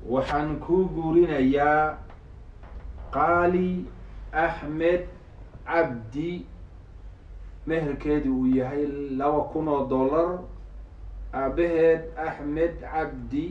waxaan ku guurinayaa qaali axmed cabdi meherkeedu uu yahay $2,000 aabaheed axmed cabdi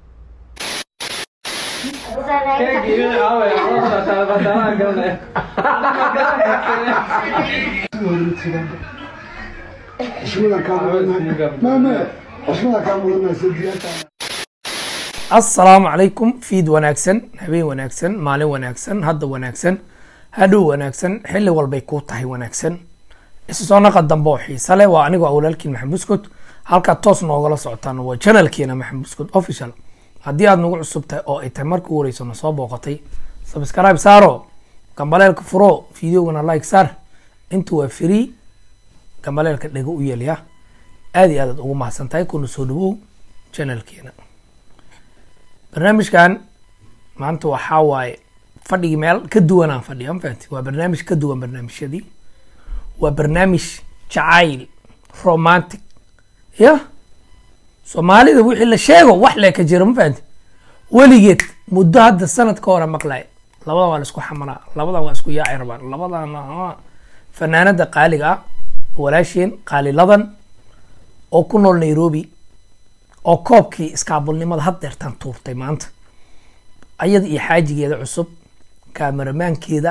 السلام عليكم فيد وناكسن هبين وناكسن مالين وناكسن هاد وناكسن هادو وناكسن حل والبيكوت هاي وناكسن اسسونا قدام بوحي سالي وانيقو اولالكين محمد بسكوت هالكا توس نوغلا سعطان و channel كينا محمد بسكوت official هادي اد نوغو عصبتا او اي تماركو وريسو نصو بوقتي سبسكرايب سارو كمباليلك فرو فيديو لايك سار انتو فري كمباليلك دغو يليا ادي اد ugu mahadsantahay kuna soo dhawow channel keena barnaamijkan maanta waxa waaye fadhigi meel ka duwan aan fadhiyo faanti waa barnaamij ka duwan barnaamijyadii waa barnaamij jacayl romantic ya Soomaalida wixii la sheego wax la ka jiro faanti waligeed muddo hadda sanad ka hor maqlay labada waa la isku xamanaa labada waa isku yaaci rabaan labadana fanaanada qaaliga walaasheen qaaliladan oo ku nool Nairobi oo koobkii iskaabulnimada had deertan tuurtay maanta ayada iyo xaajigeeda cusub kaameramankeeda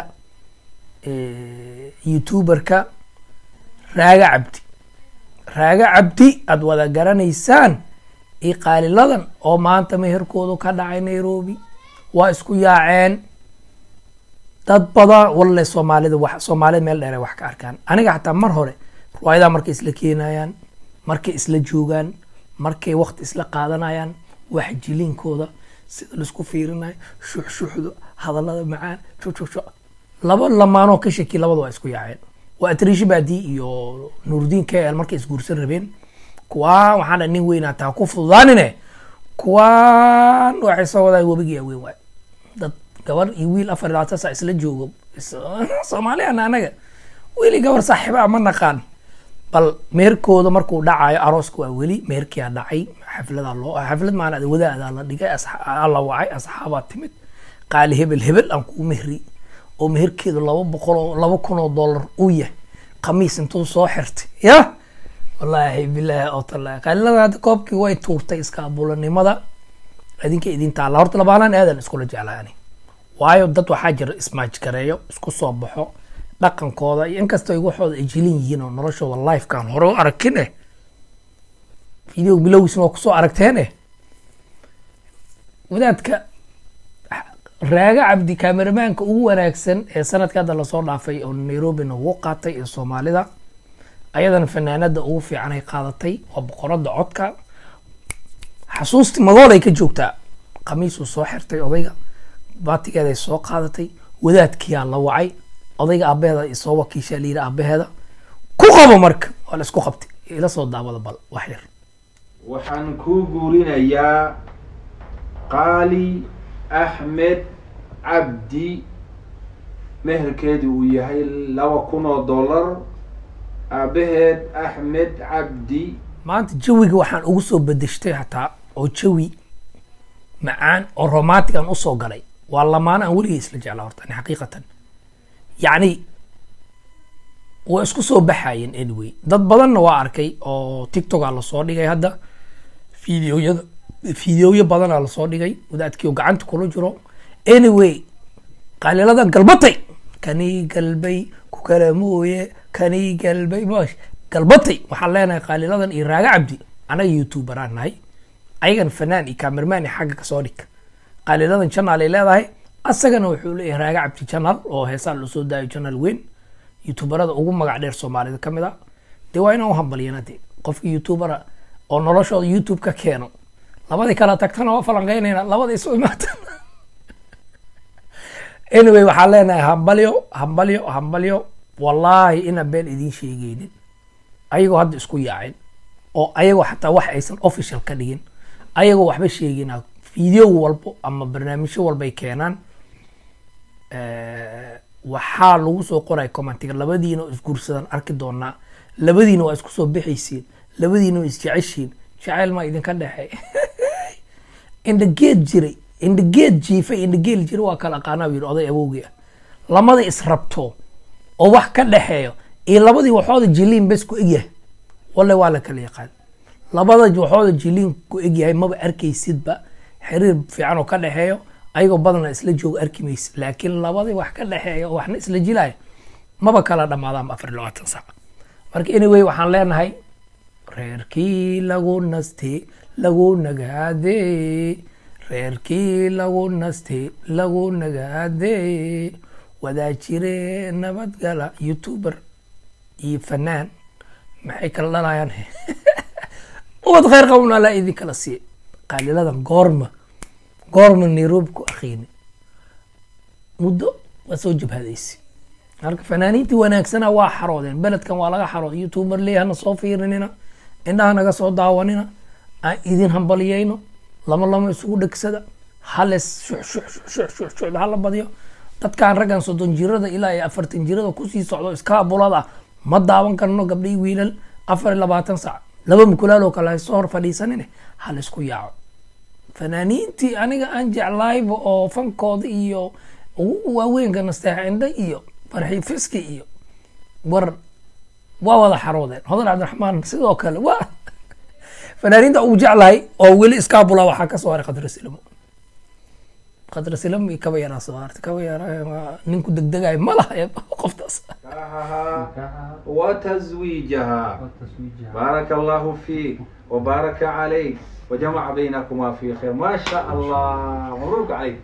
youtuberka Raaga Cabdi ad wada garanaysaan ee qaaliladan oo maanta meherkoodu ka dhacay Nairobi waa isku yaaceen dad badan wallahi Soomaalida meel dheer wax ka arkaan aniga xataa mar hore ruwaayada markay isla keenayaan markay isla joogaan markay waqti isla qaadanayaan wax jilinkooda sida la isku fiirinayo shuxshuxdo hadalada macaan laba lamaano ka shaki labadu waa isku yaaceen waa Atriishi Baadi iyo Nuruddin KL markay isguursan rabeen kuwa waxaan nin weyn ata ku fududaanine kuwaan waxay soo waday wabiga weyn waay dad gabar iyo wiil 4 saac isla joogo Soomaaliya anaga wili gabar saaxiiba ma naqaan bal meerkooda markuu dhacayo aroosku waa weli meerkii dhacay xaflad maana wadaada la dhigay alla wacay asxaaba timid qaali hebel aan ku mehri oo meherkeedu $200,000 uu yahay qamiis intuu soo xirtay ya wallahi billahi oo talaa qaaliladan koobkii way tuurtay iskaabulanimada adinka idinta la horta labaanan aadan isku la jeclaani waayo dad waxa jira ismaaj gareeyo isku soo baxo dhaqankooda in kasta ay waxooda jilin yihiin oo noloshooda live kan hore u arkin video bilowgiisna ku soo aragteen wadaadka Raaga Cabdi cameramanka ugu wanaagsan ee sanadka hadda la soo dhaafay oo Nairobi na wuu qaatay ee Soomaalida ayadan fanaanada ugu fiican ay qaadatay waa boqorada codka xasuusti madool ay ka joogtaa qamiis uu soo xirtay odayga baatigeeda ay soo qaadatay wadaadkii la wacay odayga aabaheeda isoo wakiisha liira aabaheeda ku qabo marka waa la isku qabtay ila soo daawada bal wax yar waxaan ku guurinayaa qaali axmed cabdi meherkeedu uu yahay $2,000 aabaheed axmed cabdi maanta jawiga waxaan ugu soo bedeshtay hataa oo jawi macaan oo romantic aan u soo galay waa lamaana aan weligeed isla jeclaa horta xaqiiqatan يعني واسكو سو بحاين anyway dad badanna waa arkay oo TikTok la soo dhigay hadda fiidiyoyo badan la soo dhigay wadaadkii gacanta kula jiro anyway qaaliladan galbatay kani galbay ku kala mooye kani galbay maash galbatay waxa leenahay qaaliladan iyo Raaga Cabdi anaga youtuber aan nahay ayagan fanaan iyo cameraman xagga ka soo dhig qaaliladan channel ay leedahay asagana wuxuu leeyahay Raaga Cabdi channel oo heesan la soo daayo channel weyn youtuberada ugu magac dheer Soomaalida kamid ah deewayna oo hambalyanade qofka youtuber oo noloshooda YouTube ka keeno labadii kala tagtana waa falanqeynayna labadii soo imaatan anyway waxa leenahay hambalyo wallahi ina been idin sheegaynin ayagoo hadda isku yaacin oo ayagoo xataa wax aysan official ka dhigin ayagoo waxba sheegina video walbo ama barnaamijyo walba ay keenaan waxaa lagu soo qoray commentiga labadiina isguursadan arki doonaa labadiina waa isku soo bixaysiin labadiina waa isjeceshiin jacayl ma idinka dhaxay inda geed jiray indhageed jiifa indhageel jira waa kala aqaanaa yidhi oday awowgii ah lamada israbto oo wax ka dhexeeyo iyo labadii waxooda jiliin bes ku egyahay walle waa la kala yaqaan labada waxooda jiliin ku egyahay maba arkaysidba xiriir fiican oo ka dhexeeyo ayagoo badana isla joogo arki maysid laakiin labadii wax ka dhexeeyo oo waxna isla jilayo maba kala dhamaadaan 24 saac marka anyway waxaan leenahay reerkii lagu naste lagu nagaade reerkii lagu naste lagu nagaade wadaa jire nabadgala youtuber iyo fanaan maxay kala dhalayaan ubad khayr qabna la idin kala siiye qaaliladan goorma Nairobi ku akhiini muddo waa soo jabhadaysi halka fanaaniintii wanaagsana waa xaroodeen beledkan waa laga xarooday youtuber leeyahana soo fiirinina indhaha naga soo daawanina aan idin hambaliyeyno lama isugu dhegsada hales shuc hala badiyo dadkaan raggan 30 jirada ilaa iyo 40 jirada kusii socdo iska bulada ma daawan karno gabdhii wiilal 24 saac laba mukulaalo kala soo hor fadhiisanine hal isku yaaco fanaaniintii aniga aan jeclayba oo fankooda iyo waaweynka nasteexinda iyo farxi fiski iyo war waa wada xaroodeen hodan cabdiraxmaan sidoo kale waa fanaaniinta ugu jeclahay oo weli iskaabula waxaa ka soo haray qadra silamo iyo kaba yaraa soo hartay kaba yaraa ninku degdegayo ma laha qoftaas وتزويجها بارك الله فيك وبارك عليك وجمع بينكما في خير ما شاء الله مبروك عليك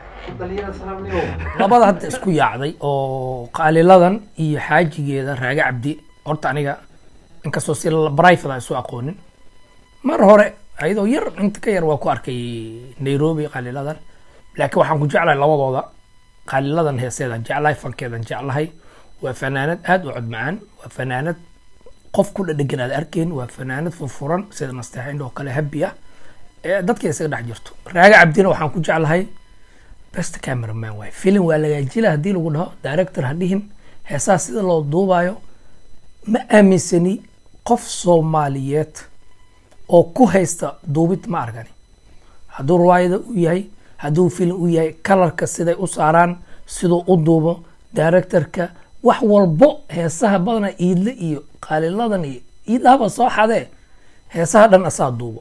labada hadda isku yaacday oo qaaliladan iyo xaajigeeda raaga cabdi horta aniga inkastoo si private isu aqoonin mar hore ayadoo yar inta ka yar waa ku arkay Nairobi qaaliladan laakiin waxaan ku jeclahay labadooda qaaliladan heeseedan jeclahay fankeedan jeclahay waa fanaanad aad u cod macaan waa fanaanad qof ku dhadhagan aad arkeen waa fanaanad furfuran sida nasteexin oo kale habi ah ee dadka isaga dhex jirto raaga cabdina waxaan ku jeclahay best cameraman way film waa laga jila hadii lagu dhaho director hadihin heesaa sida loo duubayo ma aaminsani qof Soomaaliyeed oo ku haysta duubid ma argani haduu riwaayada u yahay haduu film u yahay colorka siday u saaraan sidoo u duubo directorka wax walbo heesaha badana iidle iyo qaaliladan iyo iidaba soo xadee heesaha dhan asaa duubo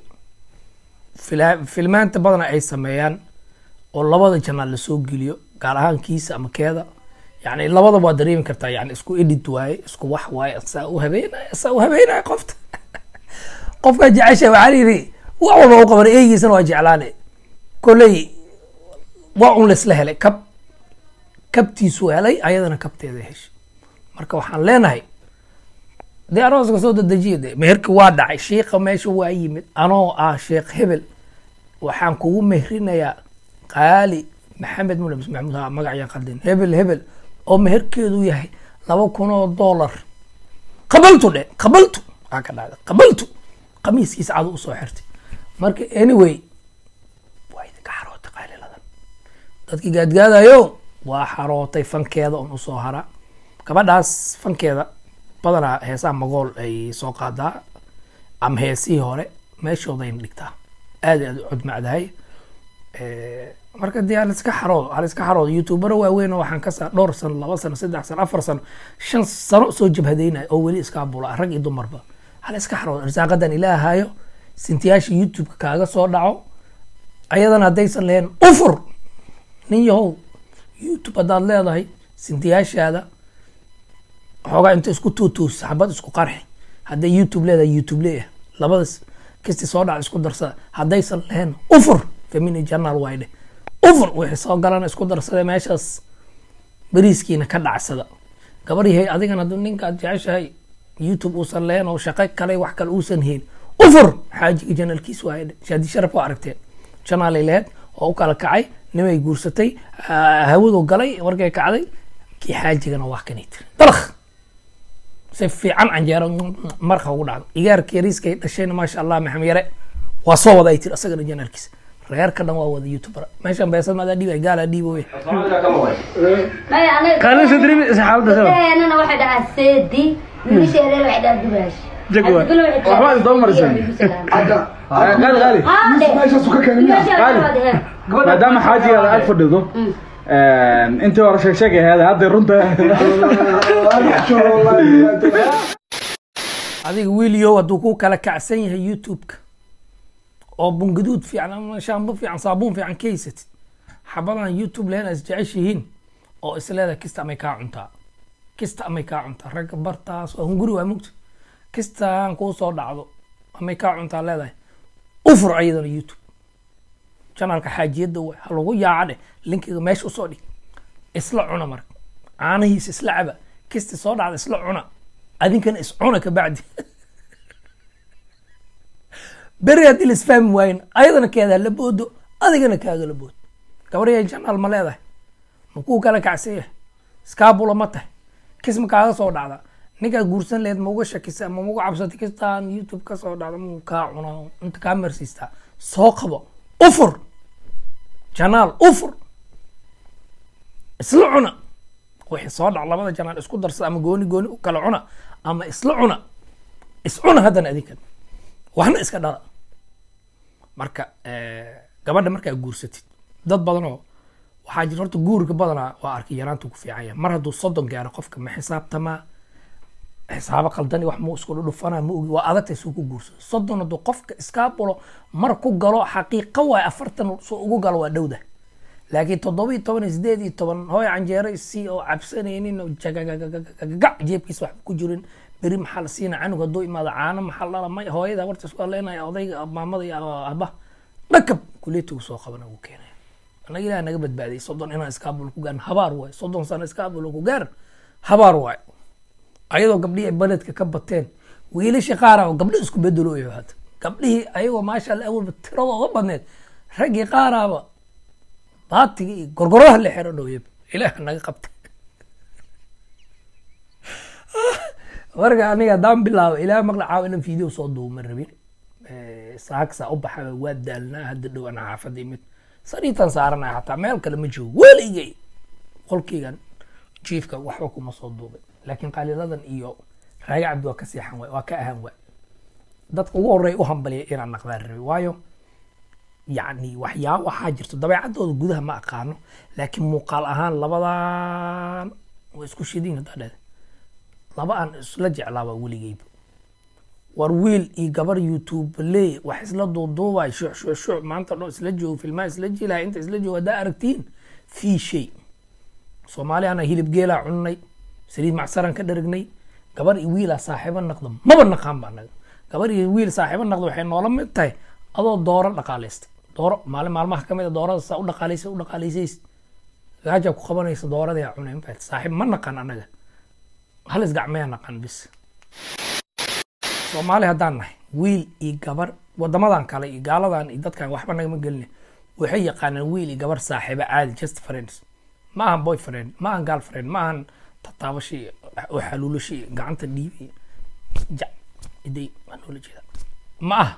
filmaanta badana ay sameeyaan oo labada janaal la soo geliyo gaar ahaan kiisa ama keeda yani labada waa dareemi kartaa yani isku edit waaye isku wax waaye saa u habeenaya qofka jecesha waxaa yidhi wax walba u qaban eegiisana waa jeclaane koley waa un laisla helay kabtiisu helay ayadana kabteeda heshay marka waxaan leenahay dee arooska soo dadejiya de meherka waa dhacay sheekha meesha waa yimid anoo ah sheekh hebel waxaan kugu mehrinayaa qaali maxamed mulabis maxamuud ha magacyan qaldin hebel oo meherkeedu yahay $2,000 qabaltu aa ka dhacday qabaltu qamiiskiisa cadu usoo xirtay marka anyway waa idinka xarootay qaaliladan dadkii gaadgaadayo waa xarootay fankeeda un usoo hara gabadhaas fankeeda badanaa heesaha magool ay soo qaadaa ama heesihii hore meeshoodayna dhigtaa aad u cod macdahay marka dee hal iska xaroodo youtubero waaweyn oo waxaan ka saa dhowr sano 2 sano 3 sano 4 sano 5 sano soo jabhadeynaya oo weli iska bula rag iyo dumarba hal iska xaroodo irsaaqadan ilaahayo sintiyaasha youtube-ka kaaga soo dhaco ayadana haddaysan lahayn ufur nin yahow youtube haddaad leedahay sintiyaashaada xoogaa inta isku tuutuus xabad isku qarxi hadday youtube leedahay youtube leeyahay labadaas kasti soo dhac isku darsada haddaysan lahayn ufur family journal wayde ufur wixii soo galana isku darsada meeshaas bariiskiina ka dhacsada gabaryahay adigana hadduu ninkaad jeceshahay youtube uusan lahayn oo shaqo kale wax kale uusan hayn ufur xaajiga janalkiis wayde shaadi sharaf waa aragteen channel ay lahayd oo u kala kacay nimay guursatay hawadu galay markay kacday kii xaajigana wax kanay tiri dalakh si fiican canjeero marka ugu dhacdo igaarkii yariiskay dhashayna maasha allah maxamed yare waa soo wada ay tiri asagana janalkiisa reerka dhan waa wada youtuber meeshan beesad maada dhiibay gaala dhiiboy قالوا تدري حالته سوا انا واحد على السيدي مش اللي واحد على الدباش جقوة والله يدمر زين غالي ماشي سوكا كان غالي ما دام حاجة على ألف دو أنت ورا شكشك هذا هذا رنت adiga wiilyo hadduu ku kala kacsan yahay youtube-ka oo bungaduud fiican ama shaambo fiican saabuun fiican ka haysatid xabadan youtube leena is jeceshihiin oo isleeda kista amay kaa cuntaa kista amay kaa cuntaa ragga bartaas waa hunguri waa mugta kistaan kuu soo dhacdo amay kaa cuntaa leedahay ufur ayadana youtube janaalka xaajiyadda way ha lagu yaaca dheh linkiga meesha usoo dhig isla cuna marka caanahiisa isla caba kisti soo dhacda isla cuna adinkana is cuna ka bacdi beri haddii la isfahmi waayin ayadana keedaa la boodo adigana kaaga la boodo gabaryahay janaal ma leedahay makuu kala kacsan yahay iskaabula ma tahay kis ma kaaga soo dhacda ninkaad guursan lehed ma uga shakisa ama ma uga cabsatay kistaan youtube ka soo dhacda ma kaa cunaa inta kaa marsiistaa soo qabo ufur janaal ufur isla cuna wixii soo dhac labada janaal isku darsada ama gooni gooni u kala cuna ama isla cuna is cuna haddana adinkan waxna iska dhala marka gabadha markaa guursatid dad badanoo waxaa jira horta guurka badanaa waa arkay yaraanta ku fiican yahay mar hadduu 30 gaaro qofka ma xisaabtamaa xisaabo qaldani wax muu isku dhufanaa ma ogi waa adagtay suu ku guursado 30 hadduu qofka iskaabulo mar ku galo xaqiiqo waay 40 soo ugu galo waa dhowda laakiin 17 18 hooy canjeero isii oo cabsanaynin oo jagagagaga jeebkiisa wax ku jirin beri maxaa la siina canug hadduu imaado caano maxaa la may hooyada warta isku leenaya odayga maamada iyo aba dhakab kuleetu soo qabana uu keenay anaga ilaahay naga badbaadiyay 30 inaan iskaabul ku gaan habaar waay 30 sano iskaabul ku gaar habaar waay ayadoo gabdhii baladka ka bateen wiilasha qaar oo gabdho isku bedelo hada gabdhii ayagoo maasha Allah awal tiradooda badneed ragii qaaraba baatigi gorgoroha la xiro dhooyab ilaahay naga qabtay warga aniga daan bilaabo ilaahay maqla caaw inaan video soo duubo rabin saaksa u baxay waa daalnaa hadda dhow ana xaafada imid sariitan saarana hatta meel kale ma joogo waligay qolkaygan jiifka waxba kuma soo duubay laakiin qaaliladan iyo raaga cabdi waa ka seexan waa ka ahan waa dadka ugu horeey u hambaliyay inaan naqdaan rabay waayo يعني waxyaabo waxaa jirto dabeecadooda gudaha ma aqaano laakiin muuqaal ahaan labadan way isku shidin hadda laba aan isla jeclaaba weligeyba war wiil iyo gabar youtube leh wax isla duuduubay shuc maanta dhan isla joogo filmaa isla jilaa inta isla joogo hadaa aragtiin fi shay Soomaali ana hilib geela cunnay saliid macsaran ka dharagnay gabar iyo wiil saaxiibo noqdo maba naqaan baa naga gabar iyo wiil saaxiibo noqdo waxay noola mid tahay adoo dooro dhaqaaleystay dooro maalmaha kamid ah doorada saa u dhaqaaleysay gaaja ku qabanaysa doorada yaa cunay infaat saaxiib ma naqan anaga hal isgacmaya naqan bis Soomaali haddaan nahay wiil iyo gabar wadamadan kale iyo gaaladan iyo dadkan waxba naga ma gelin waxay yaqaanaan wiil iyo gabar saaxiibo caadi just friends ma ahan boyfriend ma ahan girlfriend ma ahan tataabashi oo xaluulashi gacanta dhiibi idey anoo la jeeda ma aha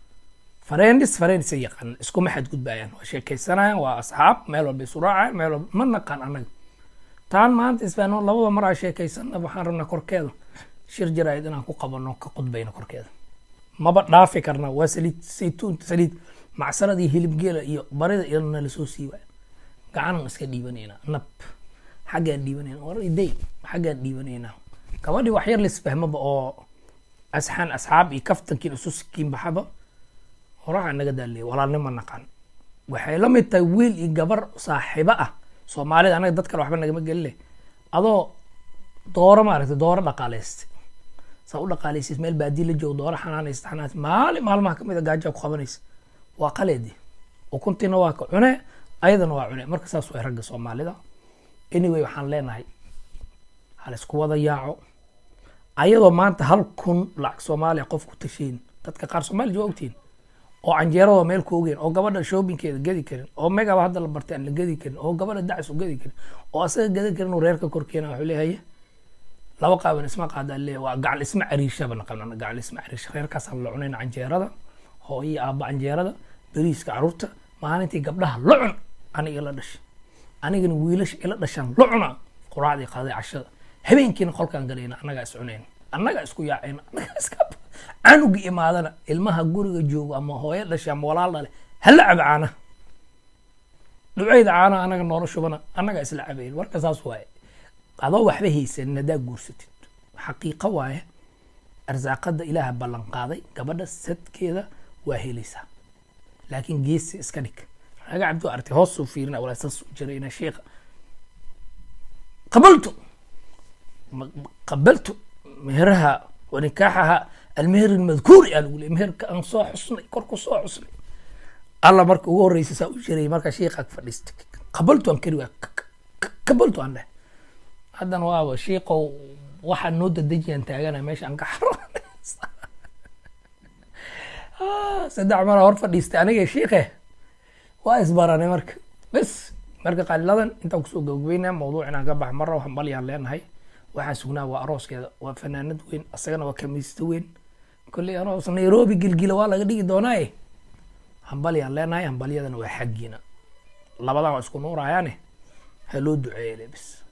فريندس يقان اسكو ما حد قد بايان وشيكي سنة واصحاب ميلو بسرعة ميلو من نقان انك تان ما انت اسفانو لابد مرة شيكي سنة بحان رمنا كوركيدو شير جرايد انا كو قبنو كقد بين كوركيدو ما بقى فكرنا وسليد سيتون سليد مع سنة دي هيلب جيلا iyo barida ilna la soo siiway gacan iska dhiibanayna nab xaga dhiibanayna war iday xaga dhiibanayna kabadii wax yar la isfahmaba oo asxaan asxaab iyo kaftankiin isu sikiin baxaba horaa naga dalay walaalnimo naqan waxay la mid tahay wiil iyo gabar saaxiibo ah Soomaalida anaga dadka waxba naga ma gelin adoo dooro maaragtay dooro dhaqaaleystay saa u dhaqaaleysay meel baadi la joogo dooro xanaanaysta xanaad maalmaha kamid ah gaajo ku qabanaysa waa qaleedi oo kuntina waa ka cune ayadana waa cune marka saas way ragga Soomaalida anyway waxaan leenahay hal isku wada yaaco ayadoo maanta 1,000 lacag Soomaali qof ku tashin dadka qaar Soomaali joogtiin oo canjeerada meel ku ogeen oo gabadha shoppingkeeda gadi karin oo megaba hadda la bartay aan la gadi karin oo gabadha dacis u gadi karin oo asaga gadi karin oo reerka korkeena wuxuu leeyahay laba qaaban isma qaada leeyahay waa gacal isma cariisha bana qabnaa gacal isma cariisha reerkaas aan la cunayn canjeerada hooyo aaba canjeerada bariiska caruurta maalintii gabdhaha la cun aniga la dhashay anigana wiilasha ila dhashan la cuna quraacdii qaaday cashada habeenkiina qolkaan galayna annaga is cuneen annaga isku yaacayna annaga iska anugi imaadana ilmaha guriga joogo ama hooyo dhashay ama walaal dhale hal cabaana dhibcayda caana anaga noola shubana annaga isla cabayn marka saas waaye adoo waxba haysanin haddaa guursatid xaqiiqo waaye arsaaqada ilaaha ballan qaaday gabadha sadkeeda waa helaysaa laakiin geesi iska dhig aga cabdu artay hoos soo fiirina wala saas jirayna sheekha قبلت مهرها ونكاحها المهر المذكور قالوا لي مهر كان صو حسني كركو صو حسني الله مرك هو الرئيس ساو جري مرك شيخك فلست قبلت انكر قبلت عنه هذا واو شيخ واحد نود دجي انت انا ماشي انك حرام صدق عمره هور فديست انيga شيخه waa isbaranay marka bas marka qaliladan inta ku soo gabagabeynaa mawduucina ka bax marra waxaan baliyaan leenahay waxaan sugnaa waa arooskeeda waa fanaanad weyn asagana waa kamiista weyn kulli aroos Nairobi gilgila waa laga dhigi doonaa hambaliyaan leenahay hambaliyadana waa xaqiina labadan waa isku nuurayaane ha loo duceeyay bas